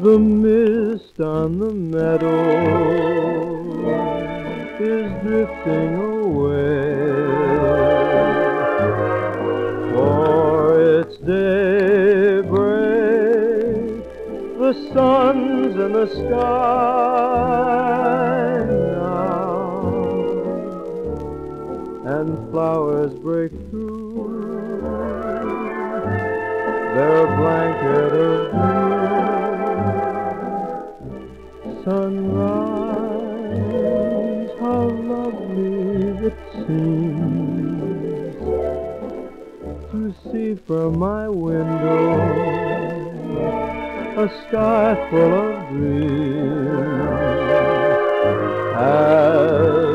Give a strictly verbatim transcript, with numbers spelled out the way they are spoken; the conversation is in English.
The mist on the meadow is drifting away, for it's daybreak. The sun's in the sky now, and flowers break through their blanket of blue. Sunrise, how lovely it seems to see from my window a sky full of dreams. As